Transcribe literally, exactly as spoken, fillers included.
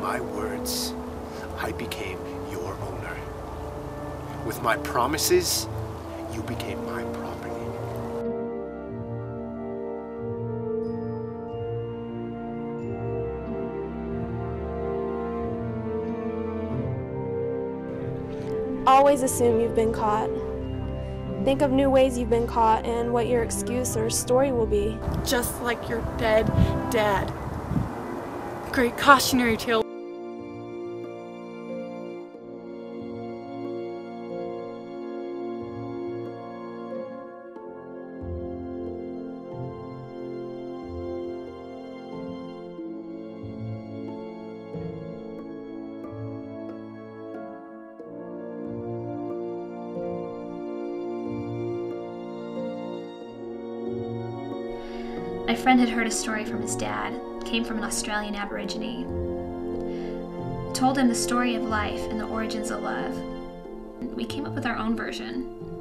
my words, I became your owner. With my promises, you became my property. Always assume you've been caught. Think of new ways you've been caught and what your excuse or story will be. Just like your dead dad. Great cautionary tale. My friend had heard a story from his dad, came from an Australian Aborigine. Told him the story of life and the origins of love. We came up with our own version.